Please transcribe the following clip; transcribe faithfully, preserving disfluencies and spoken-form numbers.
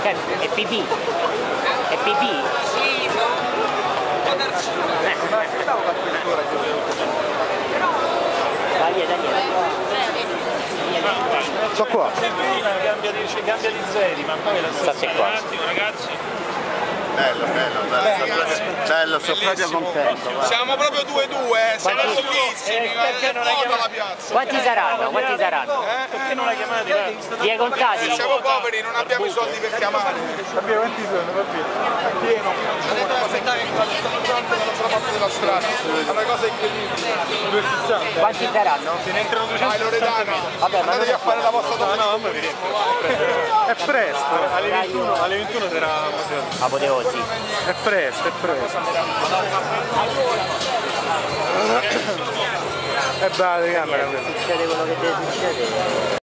Certo, è pipì. È pipì. Sì, può darsi. Dai, dai, So qua. Cambia di, cambia di zeri, ma poi la stessa. State qua. Un attimo, ragazzi. Bello, bello, bello, bello, sono proprio contento. Guarda. Siamo proprio due due, eh, siamo Quanti- pochissimi, eh, perché non hai guarda chiamato- la piazza. Quanti saranno? Quanti saranno? Perché non la chiamate là? Li hai contati? Siamo poveri, non abbiamo i soldi per chiamare. Abbiamo quanti sono, va bene. È pieno. Potete aspettare che stanno entrando dall'altra parte della strada. È una cosa incredibile. duecentosessanta. Quanti saranno? Se ne entrano Dai duecento. Loredana, Vabbè, ma andatevi a fare la vostra No, domanda. no, ma vedi. È presto. Alle ventuno, alle ventuno sarà. Apoteosi. È presto, è presto. È brava la camera. Succede quello che deve succedere.